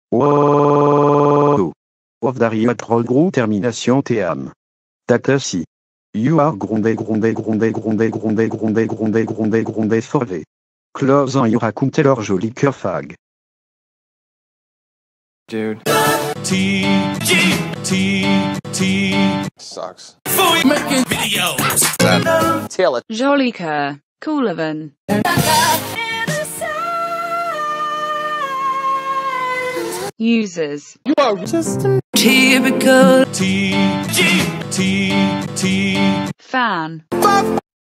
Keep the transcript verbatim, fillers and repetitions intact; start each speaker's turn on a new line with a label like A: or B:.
A: Wow. Of Dariat Roll termination Team. Tatasi. You are grondé grondé grondé grondé grondé grondé grondé grondé grondé forvé. Close en you raconter leur joli cœur fag.
B: Dude.
C: T G T T
B: Sucks.
C: for making videos.
B: Tail it.
D: Joli cœur, Coolavan. Users.
B: You are just
C: Typical T G T T
D: Fan.
B: fuck.